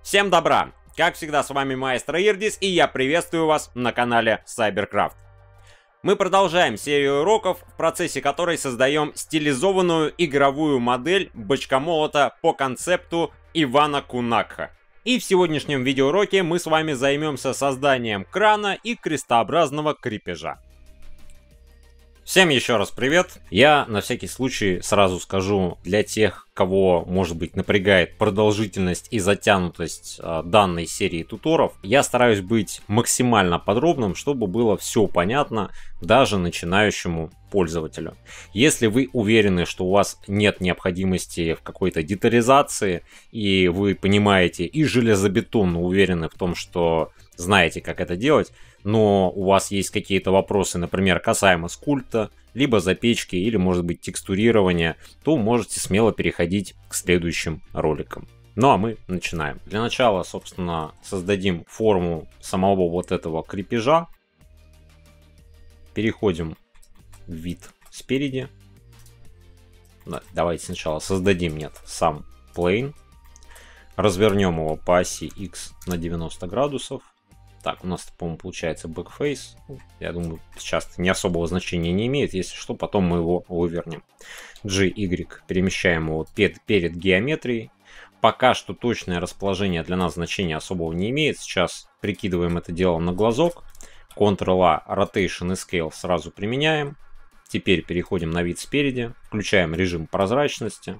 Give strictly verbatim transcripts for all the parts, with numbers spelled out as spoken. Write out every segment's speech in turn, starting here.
Всем добра! Как всегда, с вами Маэстро Ирдис, и я приветствую вас на канале Cybercraft. Мы продолжаем серию уроков, в процессе которой создаем стилизованную игровую модель бочкомолота по концепту Ивана Кунакха. И в сегодняшнем видеоуроке мы с вами займемся созданием крана и крестообразного крепежа. Всем еще раз привет! Я на всякий случай сразу скажу для тех, кого, может быть, напрягает продолжительность и затянутость э, данной серии туторов, я стараюсь быть максимально подробным, чтобы было все понятно даже начинающему пользователю. Если вы уверены, что у вас нет необходимости в какой-то детализации, и вы понимаете и железобетонно уверены в том, что знаете, как это делать, но у вас есть какие-то вопросы, например, касаемо скульпта, либо запечки, или, может быть, текстурирования, то можете смело переходить к следующим роликам. Ну а мы начинаем. Для начала, собственно, создадим форму самого вот этого крепежа. Переходим в вид спереди. Давайте сначала создадим, нет, сам plane. Развернем его по оси X на девяносто градусов. Так, у нас, по-моему, получается backface. Я думаю, сейчас не особого значения не имеет. Если что, потом мы его вывернем. G, Y перемещаем его перед, перед геометрией. Пока что точное расположение для нас значения особого не имеет. Сейчас прикидываем это дело на глазок. контрол-A, Rotation и Scale сразу применяем. Теперь переходим на вид спереди. Включаем режим прозрачности.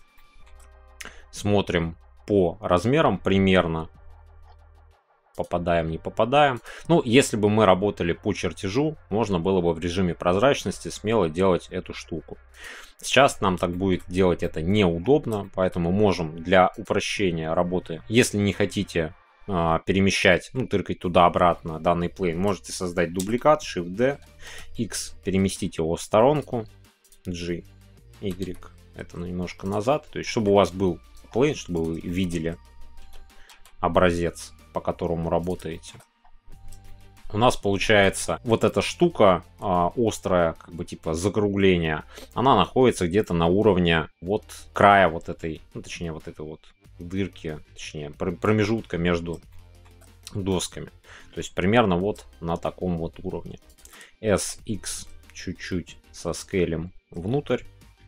Смотрим по размерам примерно. Попадаем, не попадаем. Ну, если бы мы работали по чертежу, можно было бы в режиме прозрачности смело делать эту штуку. Сейчас нам так будет делать это неудобно, поэтому можем для упрощения работы, если не хотите э, перемещать, ну, тыркать туда-обратно данный плейн, можете создать дубликат, Shift-D, X, переместить его в сторонку, G, Y, это немножко назад, то есть, чтобы у вас был плейн, чтобы вы видели образец, по которому работаете. У нас получается вот эта штука э, острая, как бы типа закругления, она находится где-то на уровне вот края вот этой, ну, точнее вот этой вот дырки, точнее промежутка между досками. То есть примерно вот на таком вот уровне. эс икс чуть-чуть соскейлим внутрь.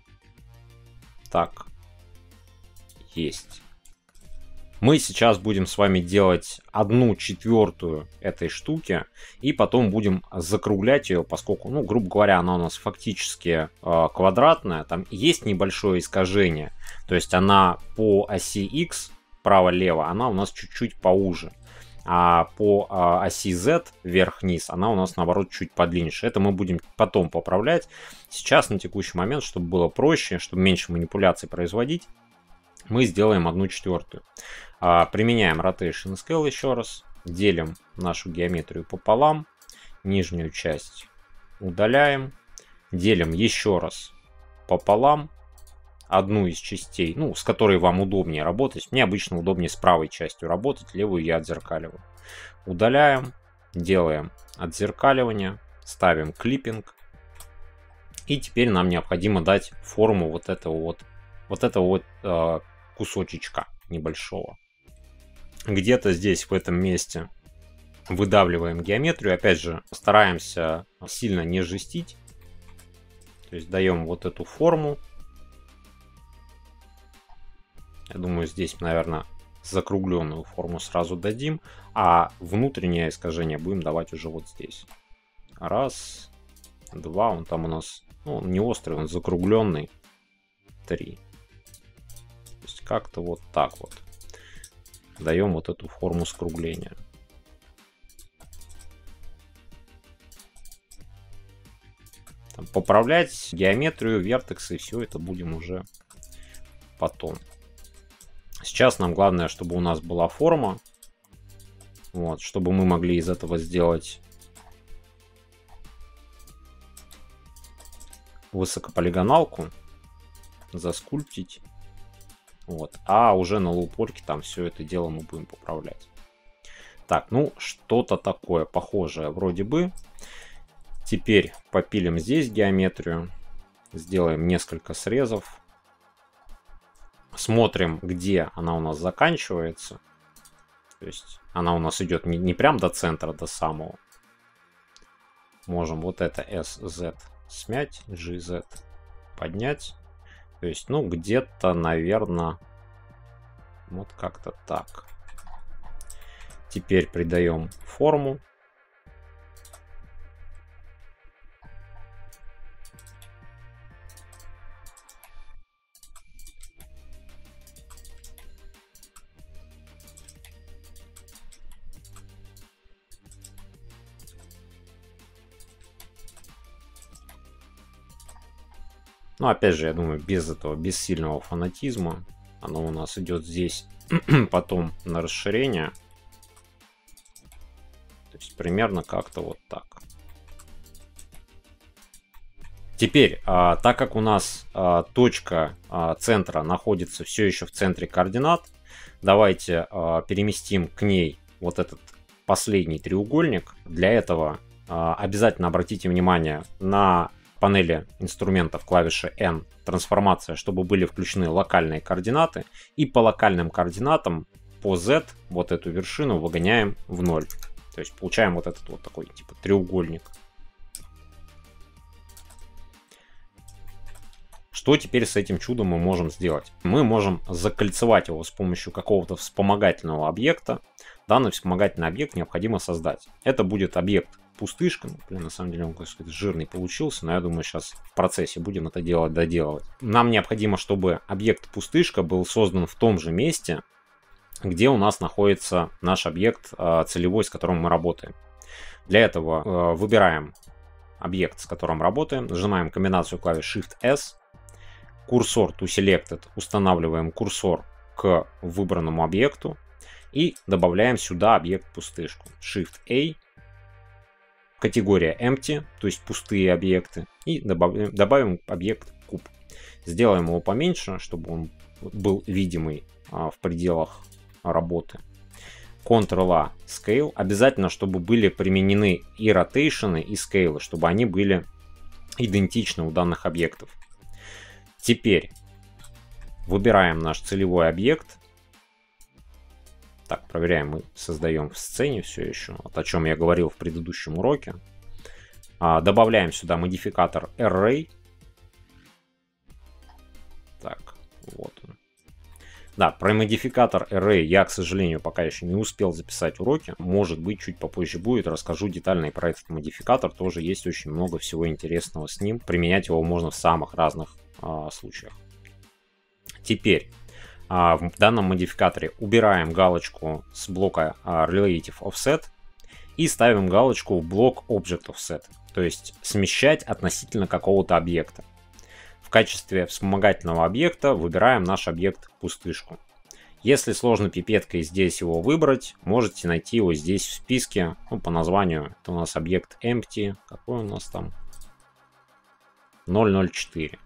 Так, есть. Мы сейчас будем с вами делать одну четвертую этой штуки и потом будем закруглять ее, поскольку, ну, грубо говоря, она у нас фактически э, квадратная. Там есть небольшое искажение, то есть она по оси X право-лево, она у нас чуть-чуть поуже, а по э, оси Z вверх-вниз она у нас наоборот чуть подлиннее. Это мы будем потом поправлять. Сейчас на текущий момент, чтобы было проще, чтобы меньше манипуляций производить, мы сделаем одну четвертую. А, применяем Rotation и Scale еще раз. Делим нашу геометрию пополам. Нижнюю часть удаляем. Делим еще раз пополам. Одну из частей, ну, с которой вам удобнее работать. Мне обычно удобнее с правой частью работать. Левую я отзеркаливаю. Удаляем. Делаем отзеркаливание. Ставим клиппинг. И теперь нам необходимо дать форму вот этого вот, вот этого вот э, кусочечка небольшого. Где-то здесь, в этом месте, выдавливаем геометрию. Опять же, стараемся сильно не жестить. То есть даем вот эту форму. Я думаю, здесь, наверное, закругленную форму сразу дадим. А внутреннее искажение будем давать уже вот здесь. Раз, два. Он там у нас, ну, он не острый, он закругленный. Три. То есть как-то вот так вот даем вот эту форму скругления. Там поправлять геометрию, вертексы, все это будем уже потом. Сейчас нам главное, чтобы у нас была форма, вот, чтобы мы могли из этого сделать высокополигоналку, заскульптить. Вот. А уже на лоупольке там все это дело мы будем поправлять. Так, ну что-то такое похожее вроде бы. Теперь попилим здесь геометрию. Сделаем несколько срезов. Смотрим, где она у нас заканчивается. То есть она у нас идет не, не прям до центра, до самого. Можем вот это эс зет смять, джи зет поднять. То есть, ну, где-то, наверное, вот как-то так. Теперь придаем форму. Ну, опять же, я думаю, без этого, без сильного фанатизма. Оно у нас идет здесь потом на расширение. То есть примерно как-то вот так. Теперь, а, так как у нас а, точка а, центра находится все еще в центре координат, давайте а, переместим к ней вот этот последний треугольник. Для этого а, обязательно обратите внимание на панели инструментов клавиши N трансформация, чтобы были включены локальные координаты. И по локальным координатам по Z вот эту вершину выгоняем в ноль. То есть получаем вот этот вот такой типа треугольник. Что теперь с этим чудом мы можем сделать? Мы можем закольцевать его с помощью какого-то вспомогательного объекта. Данный вспомогательный объект необходимо создать. Это будет объект пустышка. Ну, блин, на самом деле он какой-то жирный получился, но я думаю, сейчас в процессе будем это делать, доделывать. Нам необходимо, чтобы объект пустышка был создан в том же месте, где у нас находится наш объект целевой, с которым мы работаем. Для этого выбираем объект, с которым работаем, нажимаем комбинацию клавиш Shift-S, курсор to selected, устанавливаем курсор к выбранному объекту и добавляем сюда объект пустышку. Shift-A, категория empty, то есть пустые объекты, и добавим, добавим объект куб. Сделаем его поменьше, чтобы он был видимый а, в пределах работы. контрол-A, Scale. Обязательно, чтобы были применены и ротейшены, и скейлы, чтобы они были идентичны у данных объектов. Теперь выбираем наш целевой объект. Так, проверяем, мы создаем в сцене все еще, вот о чем я говорил в предыдущем уроке. А, добавляем сюда модификатор Array. Так, вот он. Да, про модификатор Array я, к сожалению, пока еще не успел записать уроки. Может быть, чуть попозже будет, расскажу детально и про этот модификатор. Тоже есть очень много всего интересного с ним. Применять его можно в самых разных а, случаях. Теперь в данном модификаторе убираем галочку с блока Relative Offset и ставим галочку в блок Object Offset, то есть смещать относительно какого-то объекта. В качестве вспомогательного объекта выбираем наш объект пустышку. Если сложно пипеткой здесь его выбрать, можете найти его здесь в списке, ну, по названию. Это у нас объект empty, какой у нас там? ноль ноль четыре.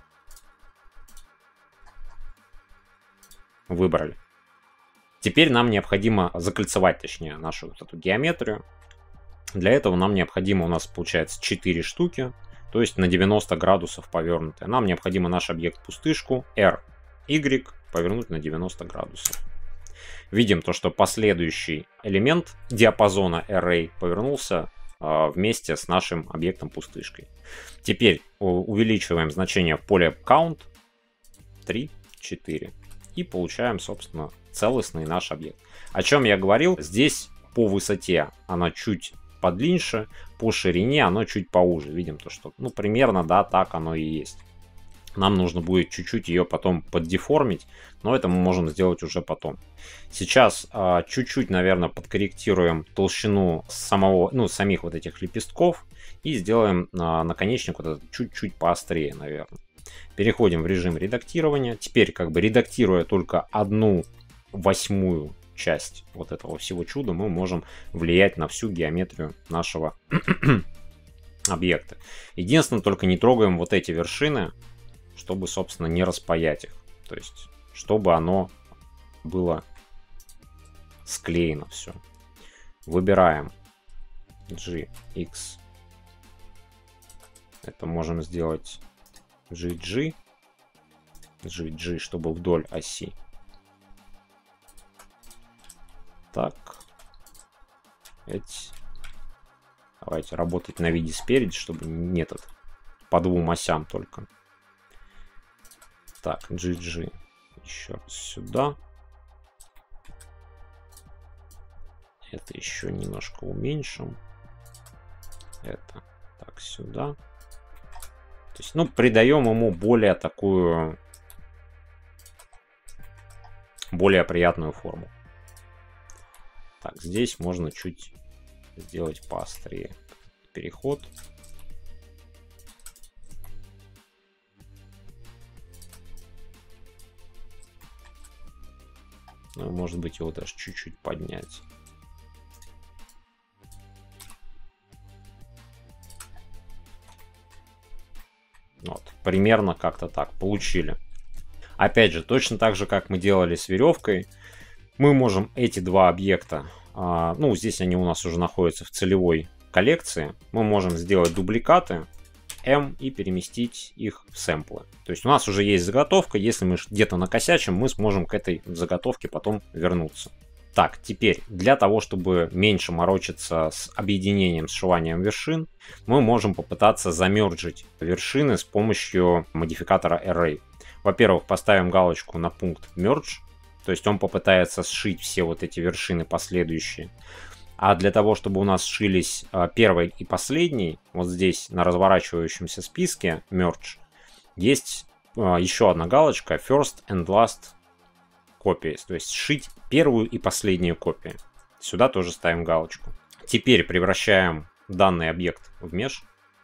Выбрали. Теперь нам необходимо закольцевать, точнее, нашу вот эту геометрию. Для этого нам необходимо, у нас получается четыре штуки, то есть на девяносто градусов повернутые. Нам необходимо наш объект пустышку R, Y повернуть на девяносто градусов. Видим то, что последующий элемент диапазона Array повернулся э, вместе с нашим объектом пустышкой. Теперь увеличиваем значение в поле Count три, четыре. И получаем, собственно, целостный наш объект. О чем я говорил, здесь по высоте она чуть подлиннее, по ширине оно чуть поуже. Видим то, что, ну, примерно, да, так оно и есть. Нам нужно будет чуть-чуть ее потом поддеформить, но это мы можем сделать уже потом. Сейчас а, чуть-чуть, наверное, подкорректируем толщину самого, ну, самих вот этих лепестков и сделаем а, наконечник вот этот чуть-чуть поострее, наверное. Переходим в режим редактирования. Теперь, как бы редактируя только одну восьмую часть вот этого всего чуда, мы можем влиять на всю геометрию нашего объекта. Единственное, только не трогаем вот эти вершины, чтобы, собственно, не распаять их. То есть, чтобы оно было склеено все. Выбираем джи икс. Это можем сделать джи джи, джи джи, чтобы вдоль оси. Так. Эти. Давайте работать на виде спереди, чтобы не этот. По двум осям только. Так, джи джи. Еще раз сюда. Это еще немножко уменьшим. Это так сюда. То есть, ну, придаем ему более такую, более приятную форму. Так, здесь можно чуть сделать поострее переход. Ну, может быть, его даже чуть-чуть поднять. Вот, примерно как-то так получили. Опять же, точно так же, как мы делали с веревкой, мы можем эти два объекта, а, ну, здесь они у нас уже находятся в целевой коллекции, мы можем сделать дубликаты M и переместить их в сэмплы. То есть у нас уже есть заготовка, если мы где-то накосячим, мы сможем к этой заготовке потом вернуться. Так, теперь для того, чтобы меньше морочиться с объединением, сшиванием вершин, мы можем попытаться замерджить вершины с помощью модификатора Array. Во-первых, поставим галочку на пункт Merge, то есть он попытается сшить все вот эти вершины последующие. А для того, чтобы у нас сшились первый и последний, вот здесь на разворачивающемся списке Merge, есть еще одна галочка First and Last Copies, то есть сшить первую и последнюю копию. Сюда тоже ставим галочку. Теперь превращаем данный объект в mesh.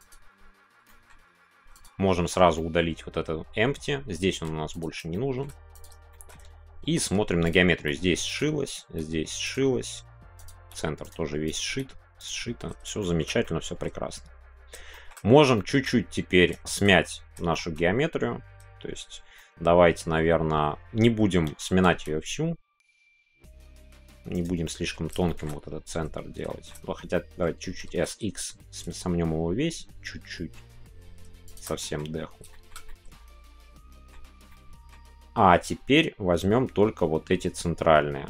Можем сразу удалить вот это empty. Здесь он у нас больше не нужен. И смотрим на геометрию. Здесь сшилось, здесь сшилось. Центр тоже весь сшит, сшито. Все замечательно, все прекрасно. Можем чуть-чуть теперь смять нашу геометрию. То есть давайте, наверное, не будем сминать ее всю. Не будем слишком тонким вот этот центр делать. Но хотя давайте чуть-чуть эс икс сомнем его весь. Чуть-чуть. Совсем деху. А теперь возьмем только вот эти центральные.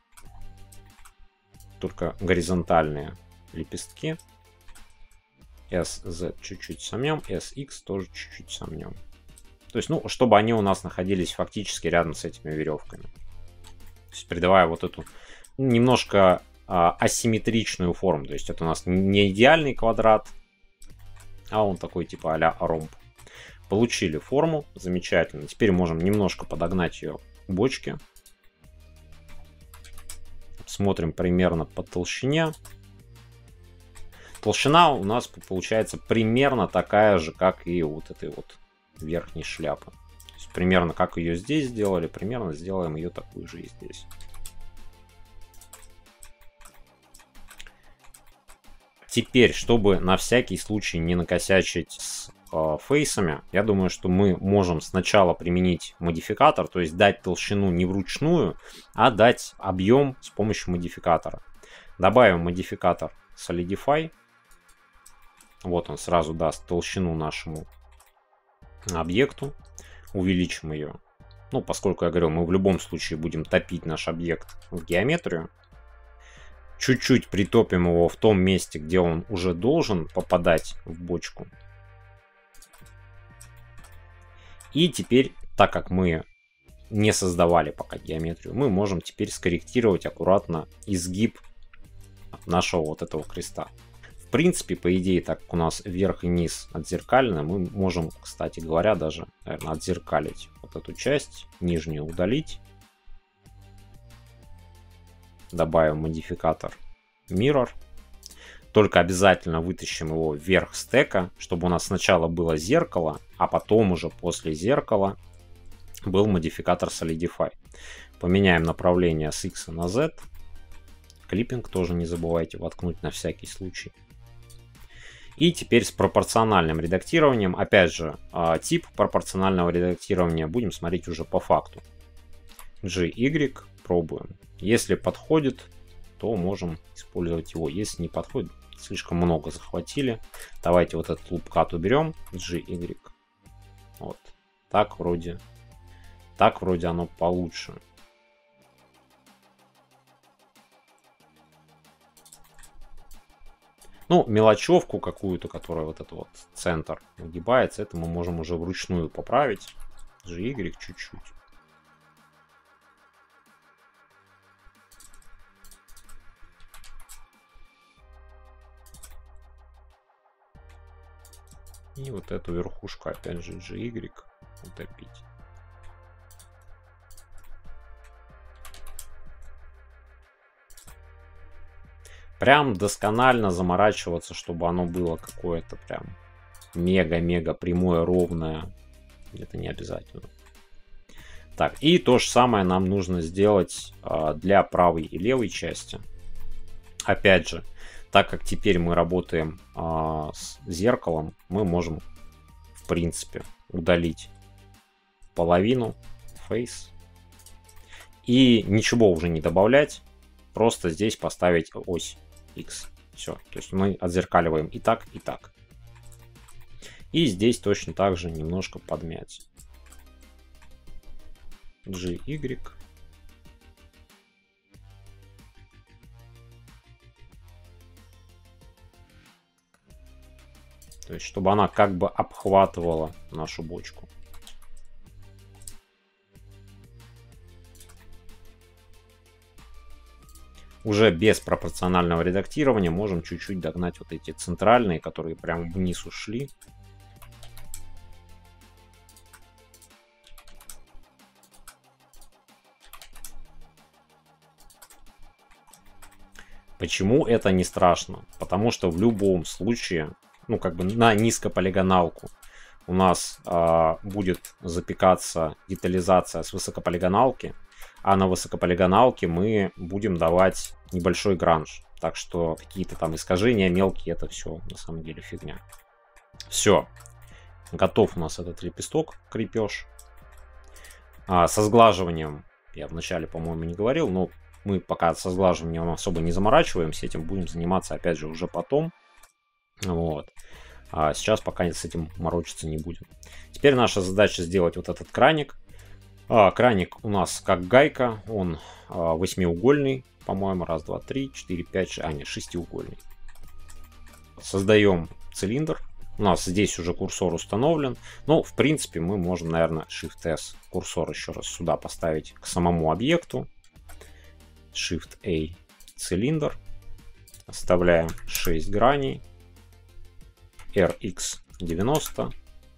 Только горизонтальные лепестки. эс зет чуть-чуть сомнем. эс икс тоже чуть-чуть сомнем. То есть, ну, чтобы они у нас находились фактически рядом с этими веревками. То есть, придавая вот эту немножко а, асимметричную форму. То есть, это у нас не идеальный квадрат, а он такой типа а-ля ромб. Получили форму. Замечательно. Теперь можем немножко подогнать ее к бочке. Смотрим примерно по толщине. Толщина у нас получается примерно такая же, как и вот этой вот верхней шляпы. То есть примерно как ее здесь сделали, примерно сделаем ее такую же и здесь. Теперь, чтобы на всякий случай не накосячить с э, фейсами, я думаю, что мы можем сначала применить модификатор, то есть дать толщину не вручную, а дать объем с помощью модификатора. Добавим модификатор Solidify. Вот он сразу даст толщину нашему объекту. Увеличим ее. Ну, поскольку я говорил, мы в любом случае будем топить наш объект в геометрию. Чуть-чуть притопим его в том месте, где он уже должен попадать в бочку. И теперь, так как мы не создавали пока геометрию, мы можем теперь скорректировать аккуратно изгиб нашего вот этого креста. В принципе, по идее, так как у нас вверх и низ отзеркалены, мы можем, кстати говоря, даже, наверное, отзеркалить вот эту часть, нижнюю удалить. Добавим модификатор Mirror. Только обязательно вытащим его вверх стека, чтобы у нас сначала было зеркало, а потом уже после зеркала был модификатор Solidify. Поменяем направление с X на Z. Клиппинг тоже не забывайте воткнуть на всякий случай. И теперь с пропорциональным редактированием. Опять же, тип пропорционального редактирования будем смотреть уже по факту. джи уай пробуем. Если подходит, то можем использовать его. Если не подходит, слишком много захватили. Давайте вот этот лупкат уберем. джи уай. Вот. Так вроде. Так вроде оно получше. Ну, мелочевку какую-то, которая вот этот вот центр нагибается, это мы можем уже вручную поправить. джи игрек чуть-чуть. И вот эту верхушку, опять же, джи игрек утопить. Прям досконально заморачиваться, чтобы оно было какое-то прям мега-мега прямое, ровное. Это не обязательно. Так, и то же самое нам нужно сделать а, для правой и левой части. Опять же, так как теперь мы работаем а, с зеркалом, мы можем, в принципе, удалить половину face. И ничего уже не добавлять. Просто здесь поставить ось X. Все. То есть мы отзеркаливаем и так, и так. И здесь точно так же немножко подмять. джи игрек. То есть, чтобы она как бы обхватывала нашу бочку. Уже без пропорционального редактирования можем чуть-чуть догнать вот эти центральные, которые прям вниз ушли. Почему это не страшно? Потому что в любом случае, ну как бы на низкополигоналку у нас а, будет запекаться детализация с высокополигоналки, а на высокополигоналке мы будем давать небольшой гранж. Так что какие-то там искажения мелкие, это все на самом деле фигня. Все. Готов у нас этот лепесток, крепеж. А, со сглаживанием я вначале, по-моему, не говорил, но мы пока со сглаживанием особо не заморачиваемся, этим будем заниматься опять же уже потом. Вот. А сейчас пока с этим морочиться не будем. Теперь наша задача сделать вот этот краник. А, краник у нас как гайка, он а, восьмиугольный, по-моему, раз, два, три, четыре, пять, шесть, а нет, шестиугольный. Создаем цилиндр. У нас здесь уже курсор установлен. Но, в принципе, мы можем, наверное, Shift-S курсор еще раз сюда поставить к самому объекту. Shift-A цилиндр. Оставляем шесть граней. эр икс девяносто.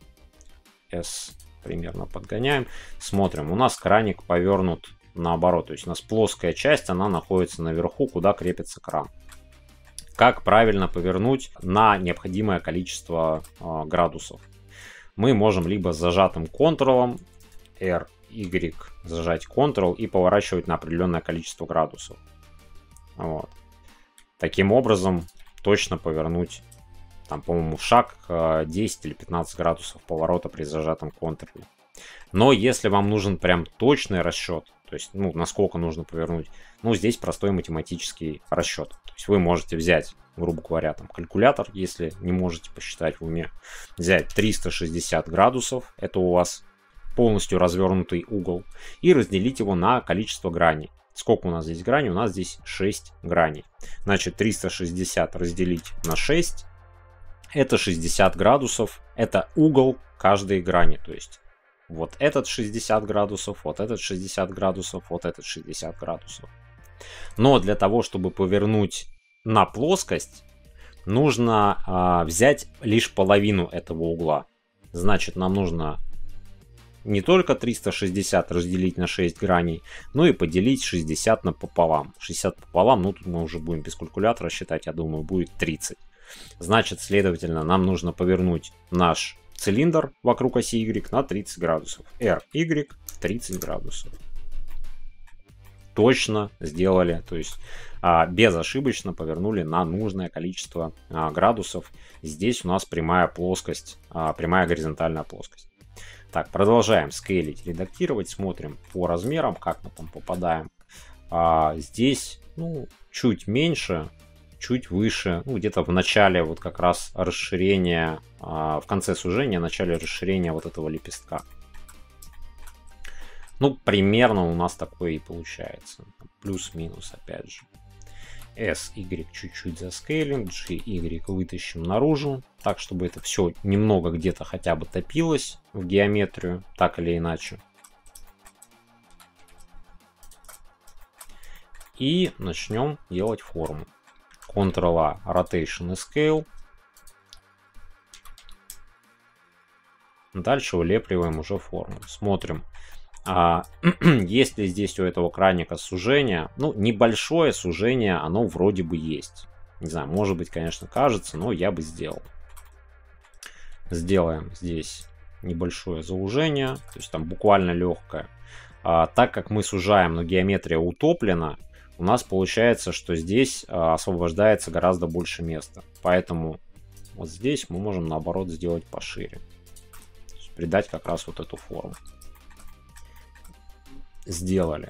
S примерно подгоняем. Смотрим, у нас краник повернут наоборот. То есть у нас плоская часть, она находится наверху, куда крепится кран. Как правильно повернуть на необходимое количество э, градусов? Мы можем либо с зажатым Ctrl, R, Y, зажать Ctrl и поворачивать на определенное количество градусов. Вот. Таким образом, точно повернуть, там, по-моему, шаг десять или пятнадцать градусов поворота при зажатом Ctrl. Но если вам нужен прям точный расчет, то есть, ну, насколько нужно повернуть, ну, здесь простой математический расчет. То есть вы можете взять, грубо говоря, там, калькулятор, если не можете посчитать в уме, взять триста шестьдесят градусов, это у вас полностью развернутый угол, и разделить его на количество граней. Сколько у нас здесь граней? У нас здесь шесть граней. Значит, триста шестьдесят разделить на шесть, это шестьдесят градусов, это угол каждой грани, то есть вот этот шестьдесят градусов, вот этот шестьдесят градусов, вот этот шестьдесят градусов. Но для того, чтобы повернуть на плоскость, нужно а, взять лишь половину этого угла. Значит, нам нужно не только триста шестьдесят разделить на шесть граней, но и поделить шестьдесят напополам. шестьдесят пополам, ну тут мы уже будем без калькулятора считать, я думаю, будет тридцать. Значит, следовательно, нам нужно повернуть наш цилиндр вокруг оси Y на тридцать градусов. эр игрек тридцать градусов. Точно сделали, то есть а, безошибочно повернули на нужное количество а, градусов. Здесь у нас прямая плоскость, а, прямая горизонтальная плоскость. Так, продолжаем скейлить, редактировать, смотрим по размерам, как мы там попадаем. А, здесь, ну, чуть меньше, чуть выше, ну, где-то в начале вот как раз расширения, а, в конце сужения, в начале расширения вот этого лепестка. Ну, примерно у нас такое и получается. Плюс-минус, опять же. эс игрек чуть-чуть заскейлим, джи игрек вытащим наружу, так, чтобы это все немного где-то хотя бы топилось в геометрию, так или иначе. И начнем делать форму. контрол-А, Rotation и Scale. Дальше вылепливаем уже форму. Смотрим, а, есть ли здесь у этого краника сужение. Ну, небольшое сужение, оно вроде бы есть. Не знаю, может быть, конечно, кажется, но я бы сделал. Сделаем здесь небольшое заужение, то есть там буквально легкое. А, так как мы сужаем, но геометрия утоплена, у нас получается, что здесь а, освобождается гораздо больше места. Поэтому вот здесь мы можем наоборот сделать пошире. Придать как раз вот эту форму. Сделали.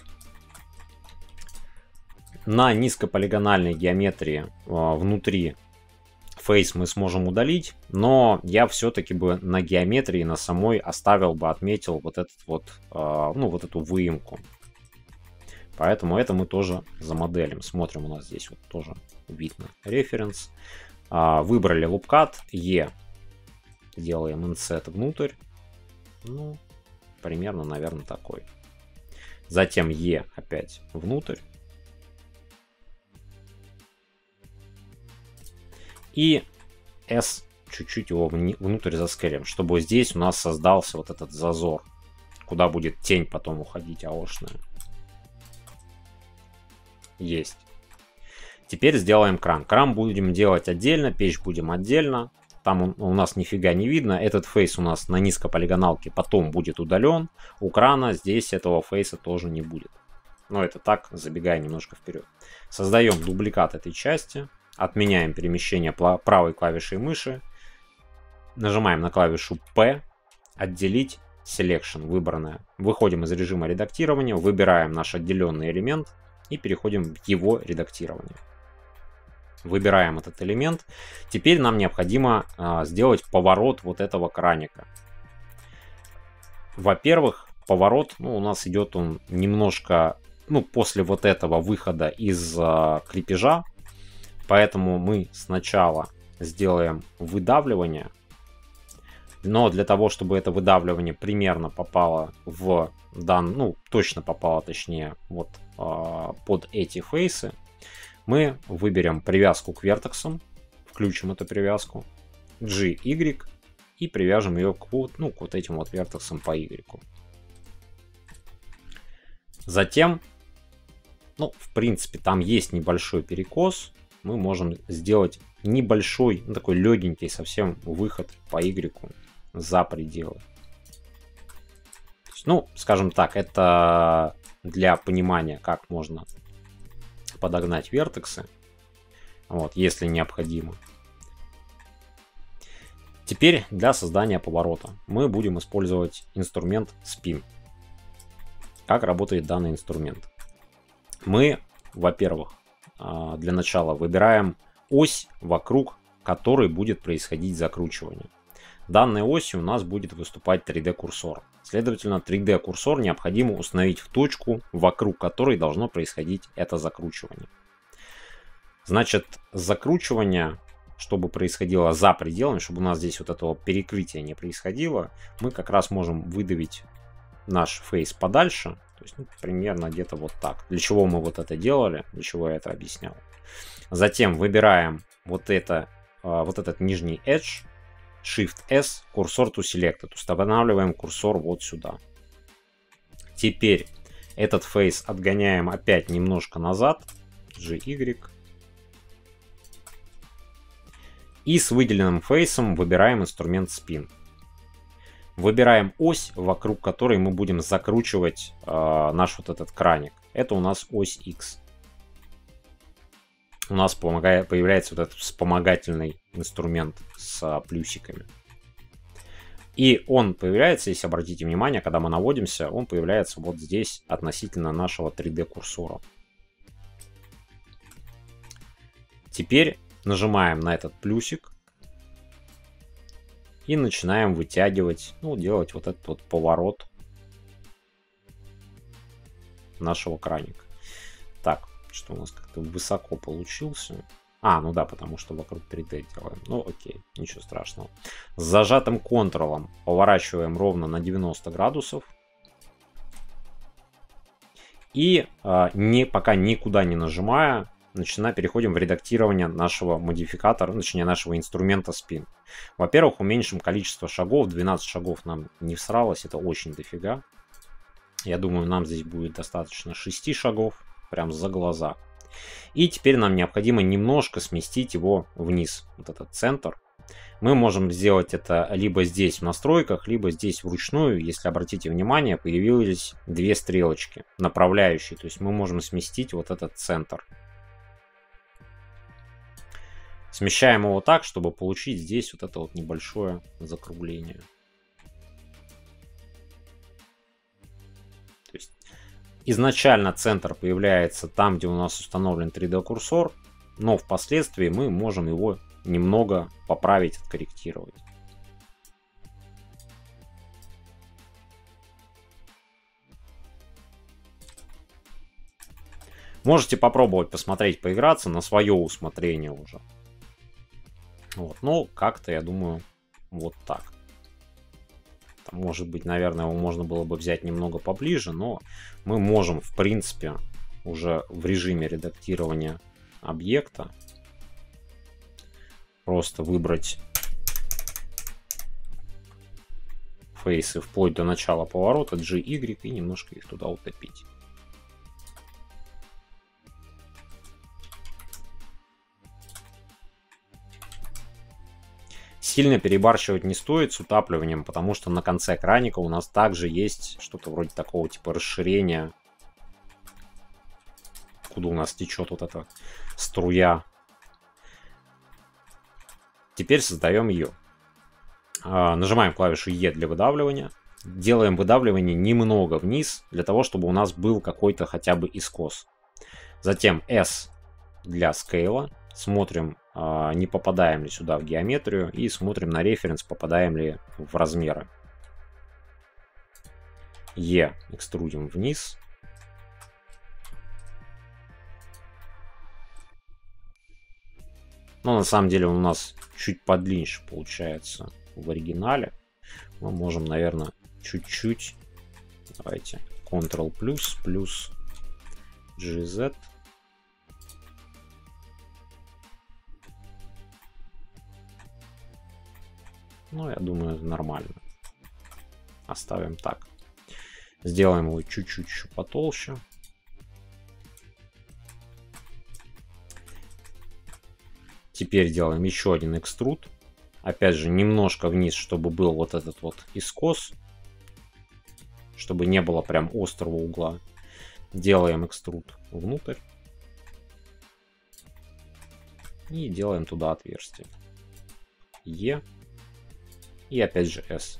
На низкополигональной геометрии а, внутри фейс мы сможем удалить, но я все-таки бы на геометрии, на самой оставил бы, отметил вот этот вот, а, ну вот эту выемку. Поэтому это мы тоже замоделим. Смотрим, у нас здесь вот тоже видно референс. А, выбрали лупкат, E, делаем инсет внутрь. Ну, примерно, наверное, такой. Затем E опять внутрь. И S чуть-чуть его внутрь заскелим, чтобы здесь у нас создался вот этот зазор, куда будет тень потом уходить аошная. Есть. Теперь сделаем кран. Кран будем делать отдельно, печь будем отдельно. Там у нас нифига не видно. Этот фейс у нас на низкополигоналке потом будет удален. У крана здесь этого фейса тоже не будет. Но это так, забегая немножко вперед. Создаем дубликат этой части. Отменяем перемещение правой клавишей мыши. Нажимаем на клавишу P. Отделить Selection, выбранное. Выходим из режима редактирования. Выбираем наш отделенный элемент. И переходим в его редактирование. Выбираем этот элемент. Теперь нам необходимо а, сделать поворот вот этого краника. Во-первых, поворот, ну, у нас идет он немножко, ну, после вот этого выхода из а, крепежа. Поэтому мы сначала сделаем выдавливание. Но для того, чтобы это выдавливание примерно попало в дан, ну, точно попало, точнее, вот а, под эти фейсы, мы выберем привязку к вертексам, включим эту привязку, джи игрек, и привяжем ее к вот, ну, к вот этим вот вертексам по Y. Затем, ну, в принципе, там есть небольшой перекос, мы можем сделать небольшой, ну, такой легенький совсем выход по Y за пределы. Ну, скажем так, это для понимания, как можно подогнать вертексы, вот, если необходимо. Теперь для создания поворота мы будем использовать инструмент Spin. Как работает данный инструмент? Мы, во-первых, для начала выбираем ось, вокруг которой будет происходить закручивание. Данной осью у нас будет выступать три дэ курсор. Следовательно, три дэ курсор необходимо установить в точку, вокруг которой должно происходить это закручивание. Значит, закручивание, чтобы происходило за пределами, чтобы у нас здесь вот этого перекрытия не происходило, мы как раз можем выдавить наш фейс подальше. То есть, ну, примерно где-то вот так. Для чего мы вот это делали, для чего я это объяснял. Затем выбираем вот, это, вот этот нижний edge, Shift-S, курсор to selected. Устанавливаем курсор вот сюда. Теперь этот фейс отгоняем опять немножко назад. джи игрек. И с выделенным фейсом выбираем инструмент Spin. Выбираем ось, вокруг которой мы будем закручивать э, наш вот этот краник. Это у нас ось X. У нас помогает, появляется вот этот вспомогательный инструмент с плюсиками. И он появляется, если обратите внимание, когда мы наводимся, он появляется вот здесь относительно нашего три дэ курсора. Теперь нажимаем на этот плюсик и начинаем вытягивать, ну, делать вот этот вот поворот нашего краника. Так, Что у нас как-то высоко получился. А, ну да, потому что вокруг три дэ делаем. Ну окей, ничего страшного. С зажатым контролом поворачиваем ровно на девяносто градусов. И э, не, пока никуда не нажимая, начинаем, переходим в редактирование нашего модификатора, точнее нашего инструмента спин. Во-первых, уменьшим количество шагов. двенадцать шагов нам не всралось, это очень дофига. Я думаю, нам здесь будет достаточно шести шагов, прям за глаза. И теперь нам необходимо немножко сместить его вниз, вот этот центр. Мы можем сделать это либо здесь в настройках, либо здесь вручную. Если обратите внимание, появились две стрелочки направляющие. То есть мы можем сместить вот этот центр. Смещаем его так, чтобы получить здесь вот это вот небольшое закругление. То есть изначально центр появляется там, где у нас установлен три дэ курсор, но впоследствии мы можем его немного поправить, откорректировать. Можете попробовать посмотреть, поиграться на свое усмотрение уже. Вот. Ну, как-то, я думаю, вот так. Там, может быть, наверное, его можно было бы взять немного поближе, но мы можем, в принципе, уже в режиме редактирования объекта просто выбрать фейсы вплоть до начала поворота, джи игрек, и немножко их туда утопить. Сильно перебарщивать не стоит с утапливанием, потому что на конце краника у нас также есть что-то вроде такого типа расширения, куда у нас течет вот эта струя. Теперь создаем ее. Нажимаем клавишу Е для выдавливания. Делаем выдавливание немного вниз, для того, чтобы у нас был какой-то хотя бы искос. Затем S для скейла. Смотрим, не попадаем ли сюда в геометрию. И смотрим на референс, попадаем ли в размеры. Е экструдим вниз. Но на самом деле он у нас чуть подлиннее получается в оригинале. Мы можем, наверное, чуть-чуть. Давайте контрол плюс плюс джи зет. Ну, я думаю, нормально. Оставим так. Сделаем его чуть-чуть еще потолще. Теперь делаем еще один экструд. Опять же, немножко вниз, чтобы был вот этот вот искос. Чтобы не было прям острого угла. Делаем экструд внутрь. И делаем туда отверстие. Е. И опять же S.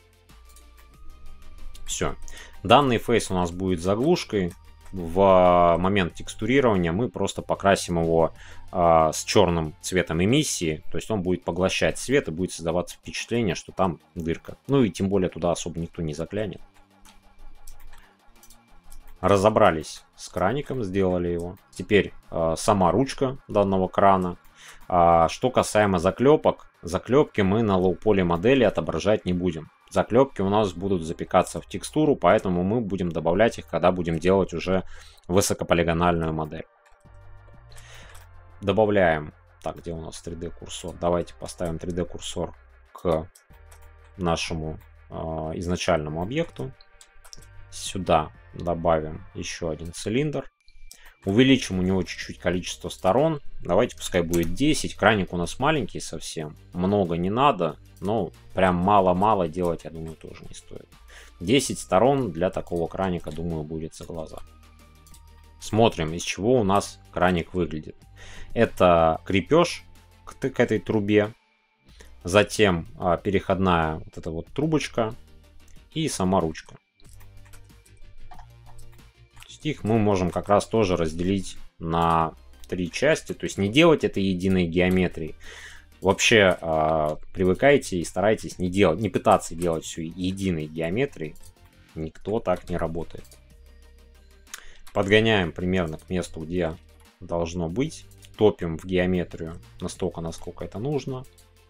Все. Данный фейс у нас будет заглушкой. В момент текстурирования мы просто покрасим его э, с черным цветом эмиссии. То есть он будет поглощать свет и будет создаваться впечатление, что там дырка. Ну и тем более туда особо никто не заглянет. Разобрались с краником, сделали его. Теперь э, сама ручка данного крана. А, что касаемо заклепок. Заклепки мы на лоу-поле модели отображать не будем. Заклепки у нас будут запекаться в текстуру, поэтому мы будем добавлять их, когда будем делать уже высокополигональную модель. Добавляем. Так, где у нас три дэ курсор? Давайте поставим три дэ курсор к нашему э, изначальному объекту. Сюда добавим еще один цилиндр. Увеличим у него чуть-чуть количество сторон. Давайте пускай будет десять. Краник у нас маленький совсем. Много не надо. Но прям мало-мало делать, я думаю, тоже не стоит. десять сторон для такого краника, думаю, будет за глаза. Смотрим, из чего у нас краник выглядит. Это крепеж к, к этой трубе. Затем а, переходная вот эта вот трубочка. И сама ручка. Их мы можем как раз тоже разделить на три части. То есть не делать это единой геометрией. Вообще э, привыкайте и старайтесь не делать, не пытаться делать все единой геометрией. Никто так не работает. Подгоняем примерно к месту, где должно быть. Топим в геометрию настолько, насколько это нужно.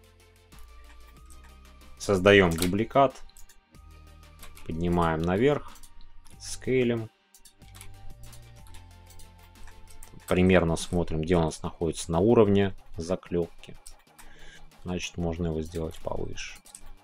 Создаем дубликат. Поднимаем наверх. Скейлим. Примерно смотрим, где у нас находится на уровне заклепки. Значит, можно его сделать повыше.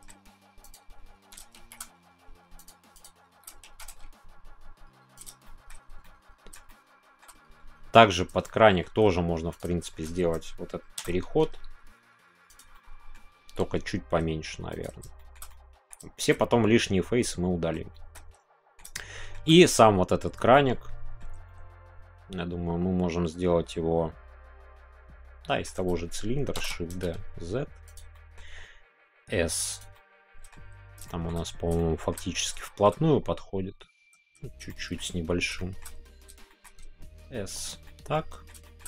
Также под краник тоже можно, в принципе, сделать вот этот переход. Только чуть поменьше, наверное. Все потом лишние фейсы мы удалим. И сам вот этот краник. Я думаю, мы можем сделать его... Да, из того же цилиндра. Shift-D, Z. S. Там у нас, по-моему, фактически вплотную подходит. Чуть-чуть с небольшим. S. Так.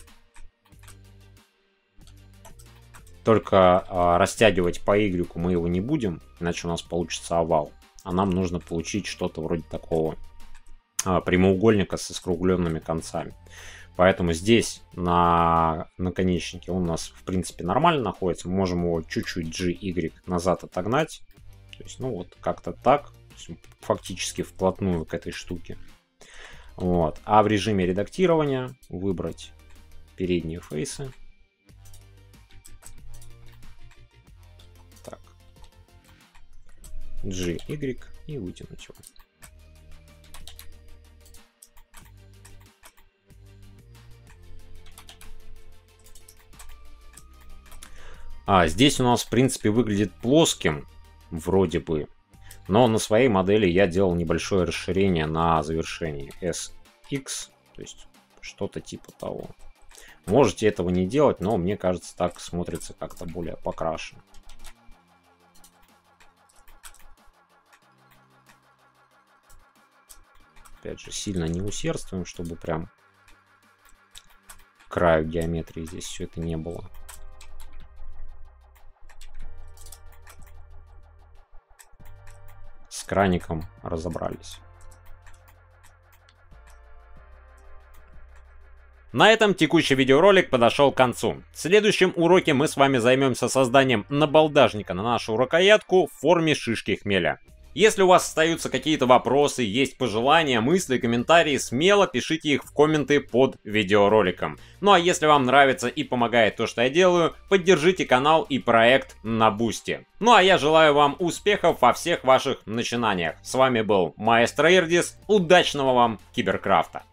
Только а, растягивать по Y мы его не будем, иначе у нас получится овал. А нам нужно получить что-то вроде такого а, прямоугольника со скругленными концами. Поэтому здесь на наконечнике он у нас, в принципе, нормально находится. Мы можем его чуть-чуть G, Y назад отогнать. То есть, ну вот, как-то так. Фактически вплотную к этой штуке. Вот. А в режиме редактирования выбрать передние фейсы. Так. G, Y и вытянуть его. А здесь у нас, в принципе, выглядит плоским, вроде бы. Но на своей модели я делал небольшое расширение на завершении эс икс, то есть что-то типа того. Можете этого не делать, но мне кажется, так смотрится как-то более покрашено. Опять же, сильно не усердствуем, чтобы прям к краю геометрии здесь все это не было. С краником разобрались. На этом текущий видеоролик подошел к концу. В следующем уроке мы с вами займемся созданием набалдажника на нашу рукоятку в форме шишки хмеля. Если у вас остаются какие-то вопросы, есть пожелания, мысли, комментарии, смело пишите их в комменты под видеороликом. Ну а если вам нравится и помогает то, что я делаю, поддержите канал и проект на Бусти. Ну а я желаю вам успехов во всех ваших начинаниях. С вами был Маэстро Ирдис, удачного вам киберкрафта!